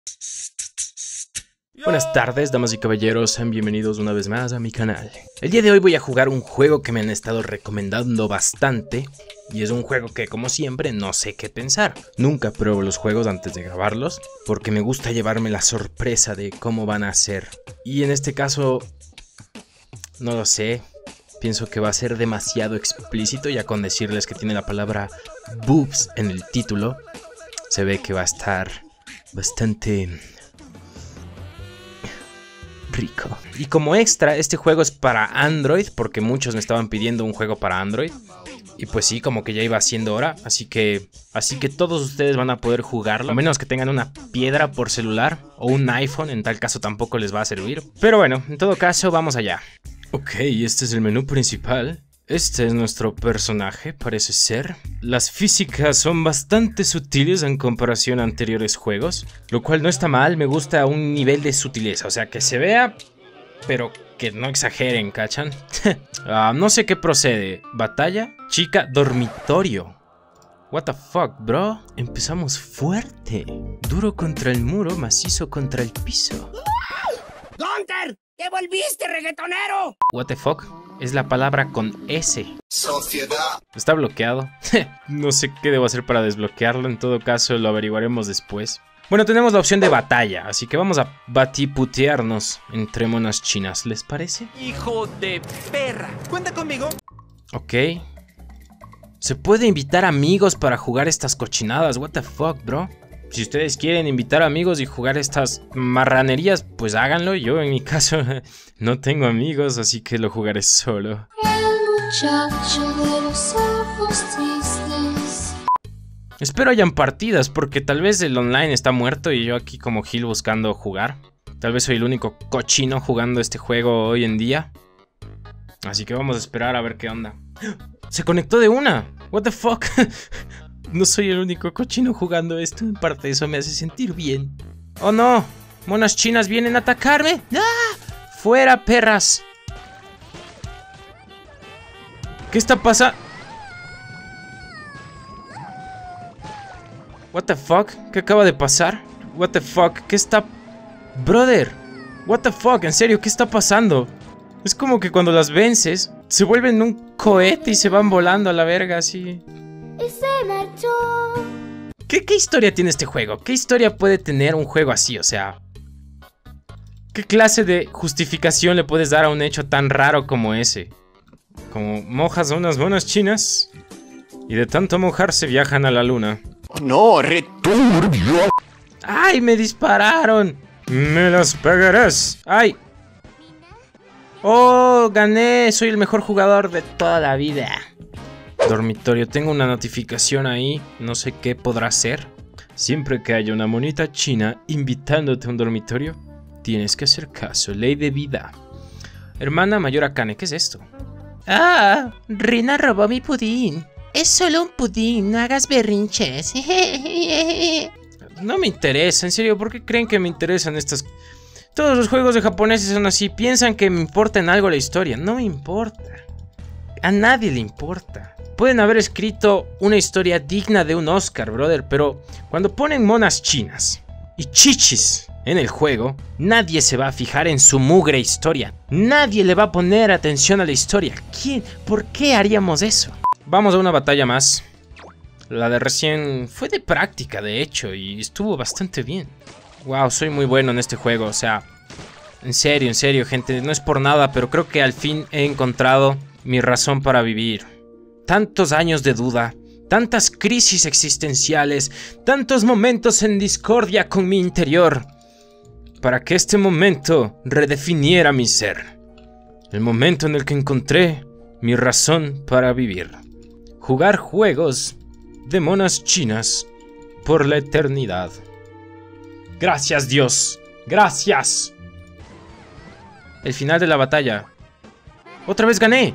Buenas tardes, damas y caballeros, sean bienvenidos una vez más a mi canal. El día de hoy voy a jugar un juego que me han estado recomendando bastante. Y es un juego que, como siempre, no sé qué pensar. Nunca pruebo los juegos antes de grabarlos, porque me gusta llevarme la sorpresa de cómo van a ser. Y en este caso, no lo sé. Pienso que va a ser demasiado explícito, ya con decirles que tiene la palabra boobs en el título. Se ve que va a estar bastante rico. Y como extra, este juego es para Android, porque muchos me estaban pidiendo un juego para Android. Y pues sí, como que ya iba siendo hora, así que todos ustedes van a poder jugarlo, a menos que tengan una piedra por celular o un iPhone, en tal caso tampoco les va a servir. Pero bueno, en todo caso, vamos allá. Ok, este es el menú principal. Este es nuestro personaje, parece ser. Las físicas son bastante sutiles en comparación a anteriores juegos, lo cual no está mal, me gusta un nivel de sutileza, o sea, que se vea, pero que no exageren, ¿cachan? No sé qué procede. Batalla, chica, dormitorio. What the fuck, bro? Empezamos fuerte. Duro contra el muro, macizo contra el piso. ¡Gunter! ¡Te volviste reggaetonero! What the fuck? Es la palabra con S. Sociedad. Está bloqueado. No sé qué debo hacer para desbloquearlo. En todo caso, lo averiguaremos después. Bueno, tenemos la opción de batalla, así que vamos a batiputearnos entre monas chinas, ¿les parece? ¡Hijo de perra! ¡Cuenta conmigo! Ok. Se puede invitar amigos para jugar estas cochinadas. What the fuck, bro? Si ustedes quieren invitar amigos y jugar estas marranerías, pues háganlo. Yo en mi caso no tengo amigos, así que lo jugaré solo. El muchacho de los ojos tristes. Espero hayan partidas, porque tal vez el online está muerto y yo aquí como Gil buscando jugar. Tal vez soy el único cochino jugando este juego hoy en día. Así que vamos a esperar a ver qué onda. ¡Se conectó de una! What the fuck. No soy el único cochino jugando esto. En parte eso me hace sentir bien. ¡Oh no! ¡Monas chinas vienen a atacarme! ¡Ah! ¡Fuera, perras! ¿Qué está pasando? What the fuck? ¿Qué acaba de pasar? What the fuck? ¿Qué está...? Brother, what the fuck? En serio, ¿qué está pasando? Es como que cuando las vences se vuelven un cohete y se van volando a la verga así. Y se marchó. ¿Qué historia tiene este juego? ¿Qué historia puede tener un juego así? O sea, ¿qué clase de justificación le puedes dar a un hecho tan raro como ese? Como mojas a unas monas chinas y de tanto mojarse viajan a la luna. No, returbio. ¡Ay, me dispararon! ¡Me las pegarás! ¡Ay! ¡Oh, gané! Soy el mejor jugador de toda la vida. Dormitorio, tengo una notificación ahí. No sé qué podrá ser. Siempre que haya una monita china invitándote a un dormitorio, tienes que hacer caso. Ley de vida. Hermana mayor Akane, ¿qué es esto? ¡Ah! Rina robó mi pudín. Es solo un pudín, no hagas berrinches. No me interesa, en serio, ¿por qué creen que me interesan estas...? Todos los juegos de japoneses son así, piensan que me importa en algo la historia. No me importa. A nadie le importa. Pueden haber escrito una historia digna de un Oscar, brother, pero cuando ponen monas chinas y chichis en el juego, nadie se va a fijar en su mugre historia. Nadie le va a poner atención a la historia. ¿Quién? ¿Por qué haríamos eso? Vamos a una batalla más. La de recién fue de práctica, de hecho, y estuvo bastante bien. Wow, soy muy bueno en este juego, o sea, en serio, gente, no es por nada, pero creo que al fin he encontrado mi razón para vivir. Tantos años de duda, tantas crisis existenciales, tantos momentos en discordia con mi interior, para que este momento redefiniera mi ser. El momento en el que encontré mi razón para vivir. Jugar juegos de monas chinas por la eternidad. Gracias, Dios. Gracias. El final de la batalla. Otra vez gané.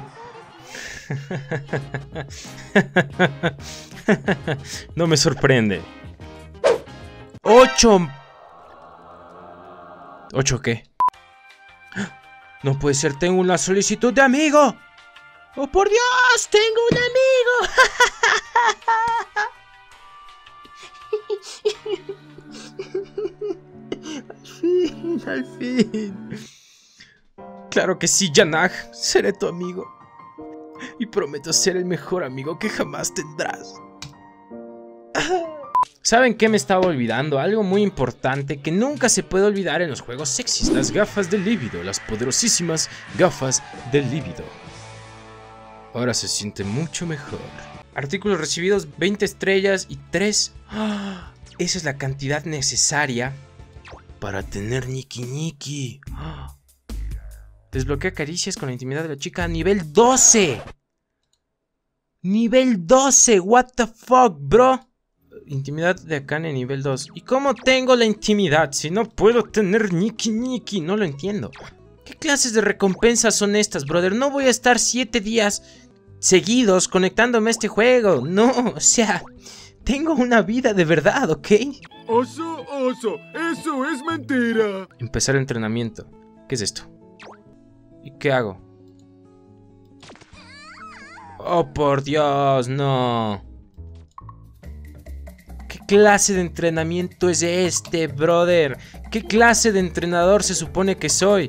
No me sorprende. 8. ¿8 qué? No puede ser, tengo una solicitud de amigo. ¡Oh, por Dios! ¡Tengo un amigo! al fin. Claro que sí, Yanag, seré tu amigo. Y prometo ser el mejor amigo que jamás tendrás. ¿Saben qué me estaba olvidando? Algo muy importante que nunca se puede olvidar en los juegos sexys. Las gafas del líbido, las poderosísimas gafas del líbido. Ahora se siente mucho mejor. Artículos recibidos, 20 estrellas y 3. ¡Ah! Esa es la cantidad necesaria para tener Niki Niki. ¡Ah! Desbloquea caricias con la intimidad de la chica a nivel 12. Nivel 12, what the fuck, bro. Intimidad de Akane nivel 2. ¿Y cómo tengo la intimidad si no puedo tener Niki Niki? No lo entiendo. ¿Qué clases de recompensas son estas, brother? No voy a estar 7 días seguidos conectándome a este juego. No, o sea, tengo una vida de verdad, ¿ok? Oso, eso es mentira. Empezar entrenamiento. ¿Qué es esto? ¿Y qué hago? Oh, por Dios, no. ¿Qué clase de entrenamiento es este, brother? ¿Qué clase de entrenador se supone que soy?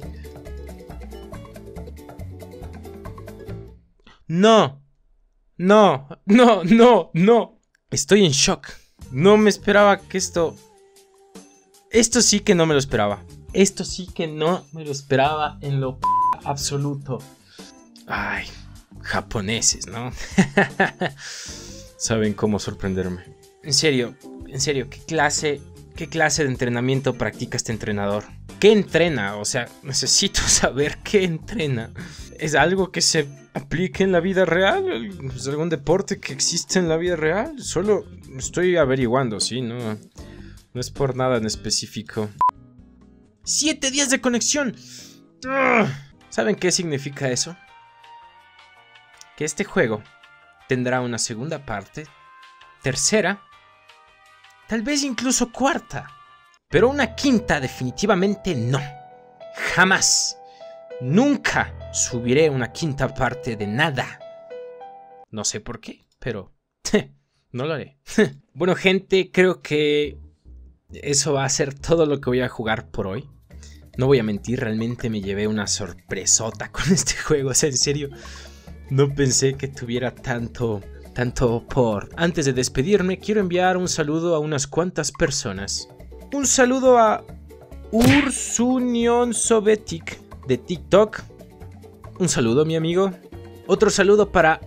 No. No. Estoy en shock. No me esperaba que esto... Esto sí que no me lo esperaba. Esto sí que no me lo esperaba en lo absoluto. Ay, japoneses, ¿no? Saben cómo sorprenderme. En serio, ¿qué clase de entrenamiento practica este entrenador? ¿Qué entrena? O sea, necesito saber qué entrena. ¿Es algo que se aplique en la vida real? ¿Es algún deporte que existe en la vida real? Solo estoy averiguando, ¿sí? No es por nada en específico. 7 días de conexión. ¿Saben qué significa eso? Que este juego tendrá una segunda parte, tercera, tal vez incluso cuarta, pero una quinta definitivamente no. Jamás, nunca subiré una quinta parte de nada. No sé por qué, pero no lo haré. Bueno, gente, creo que eso va a ser todo lo que voy a jugar por hoy. No voy a mentir, realmente me llevé una sorpresota con este juego. O sea, en serio, no pensé que tuviera tanto por. Antes de despedirme, quiero enviar un saludo a unas cuantas personas. Un saludo a Ursunion Sobetic de TikTok. Un saludo, mi amigo. Otro saludo para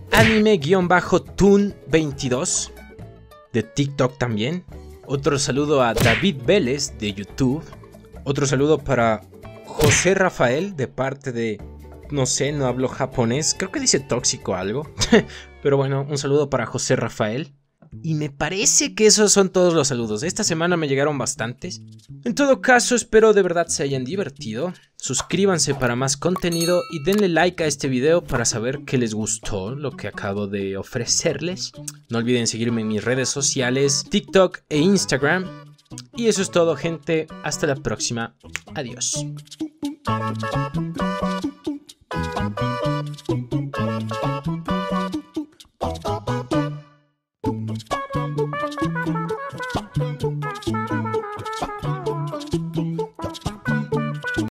anime-tun22 de TikTok también. Otro saludo a David Vélez de YouTube. Otro saludo para José Rafael de parte de... No sé, no hablo japonés. Creo que dice tóxico algo. Pero bueno, un saludo para José Rafael. Y me parece que esos son todos los saludos. Esta semana me llegaron bastantes. En todo caso, espero de verdad se hayan divertido. Suscríbanse para más contenido y denle like a este video para saber que les gustó lo que acabo de ofrecerles. No olviden seguirme en mis redes sociales, TikTok e Instagram. Y eso es todo, gente. Hasta la próxima. Adiós.